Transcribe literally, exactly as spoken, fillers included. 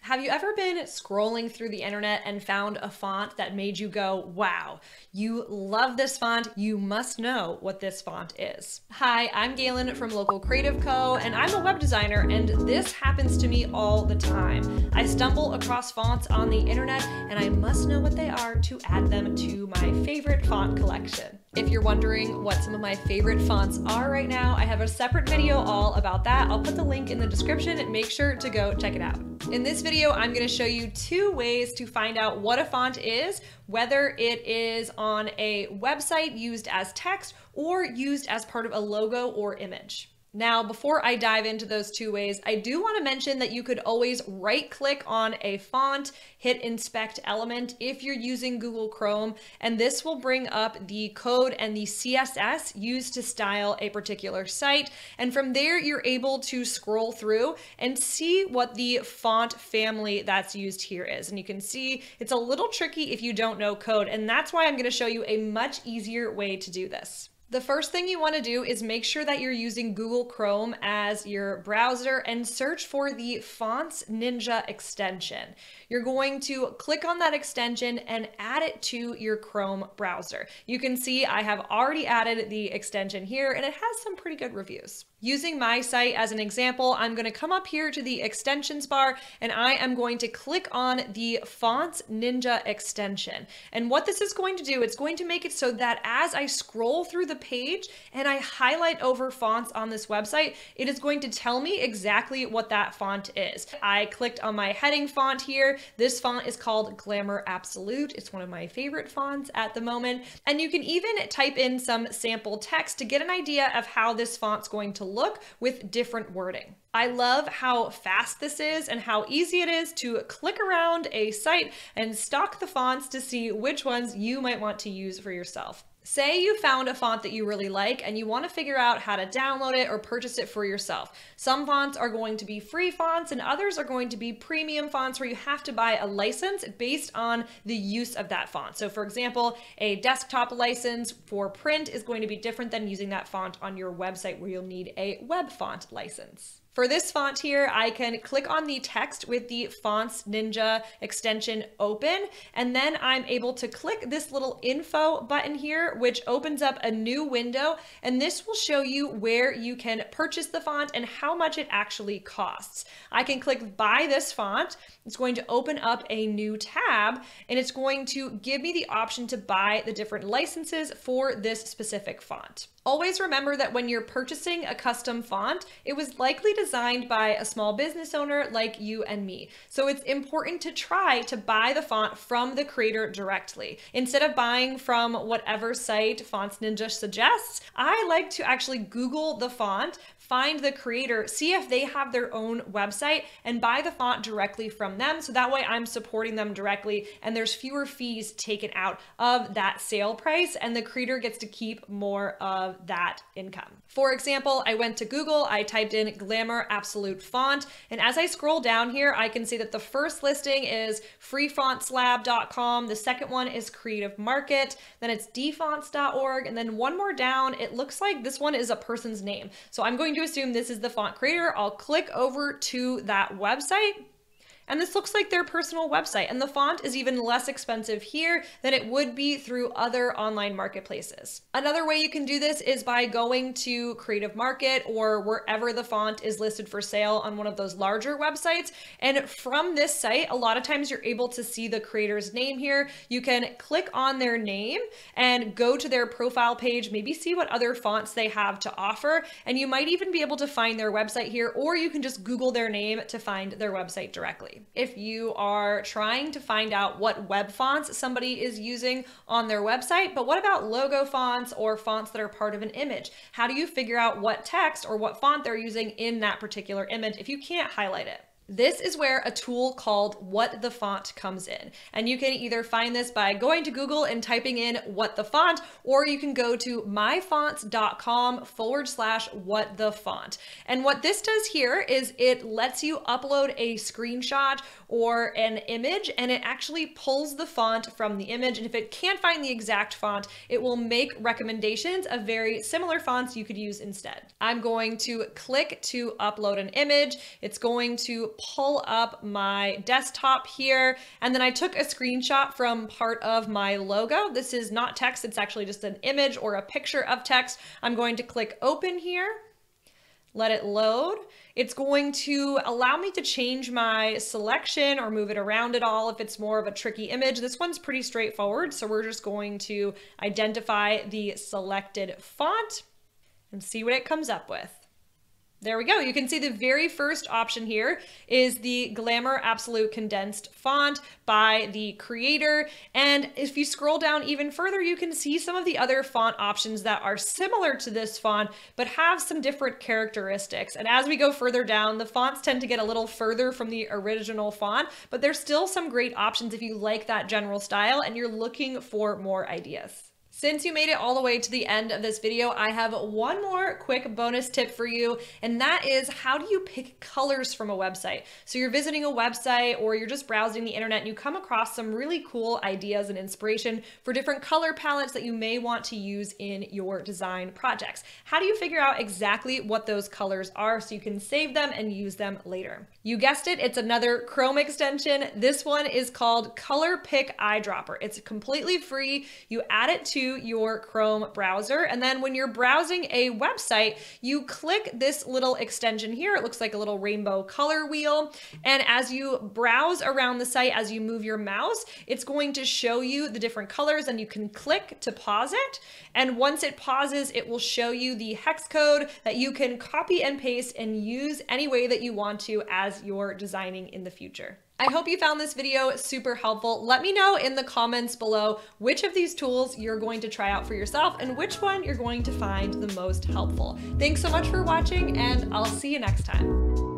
Have you ever been scrolling through the internet and found a font that made you go, wow, you love this font, you must know what this font is? Hi, I'm Galen from Local Creative Co, and I'm a web designer, and this happens to me all the time. I stumble across fonts on the internet, and I must know what they are to add them to my favorite font collection. If you're wondering what some of my favorite fonts are right now, I have a separate video all about that. I'll put the link in the description and make sure to go check it out. In this video, I'm going to show you two ways to find out what a font is, whether it is on a website used as text or used as part of a logo or image. Now, before I dive into those two ways, I do want to mention that you could always right-click on a font, hit Inspect Element if you're using Google Chrome, and this will bring up the code and the C S S used to style a particular site. And from there, you're able to scroll through and see what the font family that's used here is. And you can see it's a little tricky if you don't know code, and that's why I'm going to show you a much easier way to do this. The first thing you want to do is make sure that you're using Google Chrome as your browser and search for the Fonts Ninja extension. You're going to click on that extension and add it to your Chrome browser. You can see I have already added the extension here, and it has some pretty good reviews. Using my site as an example, I'm going to come up here to the extensions bar, and I am going to click on the Fonts Ninja extension. And what this is going to do, it's going to make it so that as I scroll through the page and I highlight over fonts on this website, it is going to tell me exactly what that font is. I clicked on my heading font here. This font is called Glamour Absolute. It's one of my favorite fonts at the moment. And you can even type in some sample text to get an idea of how this font's going to look with different wording. I love how fast this is and how easy it is to click around a site and stalk the fonts to see which ones you might want to use for yourself. Say you found a font that you really like and you want to figure out how to download it or purchase it for yourself. Some fonts are going to be free fonts and others are going to be premium fonts where you have to buy a license based on the use of that font. So for example, a desktop license for print is going to be different than using that font on your website where you'll need a web font license. For this font here, I can click on the text with the Fonts Ninja extension open, and then I'm able to click this little info button here, which opens up a new window, and this will show you where you can purchase the font and how much it actually costs. I can click buy this font. It's going to open up a new tab, and it's going to give me the option to buy the different licenses for this specific font. Always remember that when you're purchasing a custom font, it was likely designed by a small business owner like you and me. So it's important to try to buy the font from the creator directly. Instead of buying from whatever site Fonts Ninja suggests, I like to actually Google the font, find the creator, see if they have their own website, and buy the font directly from them. So that way I'm supporting them directly and there's fewer fees taken out of that sale price, and the creator gets to keep more of that income. For example, I went to Google, I typed in Glamour Absolute font, and as I scroll down here, I can see that the first listing is free fonts lab dot com, the second one is Creative Market, then it's d fonts dot org, and then one more down, it looks like this one is a person's name. So I'm going to assume this is the font creator. I'll click over to that website, and this looks like their personal website, and the font is even less expensive here than it would be through other online marketplaces. Another way you can do this is by going to Creative Market or wherever the font is listed for sale on one of those larger websites. And from this site, a lot of times you're able to see the creator's name here. You can click on their name and go to their profile page, maybe see what other fonts they have to offer, and you might even be able to find their website here, or you can just Google their name to find their website directly. If you are trying to find out what web fonts somebody is using on their website, but what about logo fonts or fonts that are part of an image? How do you figure out what text or what font they're using in that particular image if you can't highlight it? This is where a tool called What the Font comes in. And you can either find this by going to Google and typing in what the font, or you can go to myfonts.com forward slash what the font. And what this does here is it lets you upload a screenshot or an image, and it actually pulls the font from the image. And if it can't find the exact font, it will make recommendations of very similar fonts you could use instead. I'm going to click to upload an image. It's going to pull up my desktop here, and then I took a screenshot from part of my logo. This is not text, it's actually just an image or a picture of text. I'm going to click open here, let it load. It's going to allow me to change my selection or move it around at all if it's more of a tricky image. This one's pretty straightforward, so we're just going to identify the selected font and see what it comes up with. There we go. You can see the very first option here is the Glamour Absolute Condensed font by the creator. And if you scroll down even further, you can see some of the other font options that are similar to this font, but have some different characteristics. And as we go further down, the fonts tend to get a little further from the original font, but there's still some great options if you like that general style and you're looking for more ideas. Since you made it all the way to the end of this video, I have one more quick bonus tip for you, and that is how do you pick colors from a website? So you're visiting a website or you're just browsing the internet and you come across some really cool ideas and inspiration for different color palettes that you may want to use in your design projects. How do you figure out exactly what those colors are so you can save them and use them later? You guessed it, it's another Chrome extension. This one is called Color Pick Eyedropper. It's completely free. You add it to your Chrome browser, and then when you're browsing a website, you click this little extension here. It looks like a little rainbow color wheel, and as you browse around the site, as you move your mouse, it's going to show you the different colors, and you can click to pause it, and once it pauses, it will show you the hex code that you can copy and paste and use any way that you want to as you're designing in the future. I hope you found this video super helpful. Let me know in the comments below which of these tools you're going to try out for yourself and which one you're going to find the most helpful. Thanks so much for watching, and I'll see you next time.